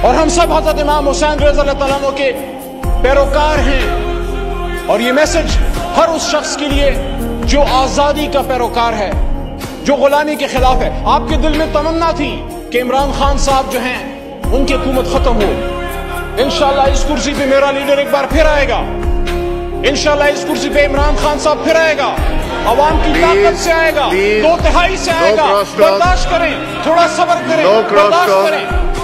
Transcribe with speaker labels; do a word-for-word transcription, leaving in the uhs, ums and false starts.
Speaker 1: और हम सब हजरत इमाम हुसैन रज़ी अल्लाह तआला अन्हु के पैरोकार हैं। और ये मैसेज हर उस शख्स के लिए जो आजादी का पैरोकार है, जो गुलामी के खिलाफ है। आपके दिल में तमन्ना थी कि इमरान खान साहब जो हैं उनकी हुकूमत खत्म हो। इंशाअल्लाह इस कुर्सी पे मेरा लीडर एक बार फिर आएगा। इंशाअल्लाह इस कुर्सी पे इमरान खान साहब फिर आएगा। अवाम की ताकत से आएगा, दो तिहाई से आएगा। बर्दाश्त करें, थोड़ा सब्र करें, बर्दाश्त करें।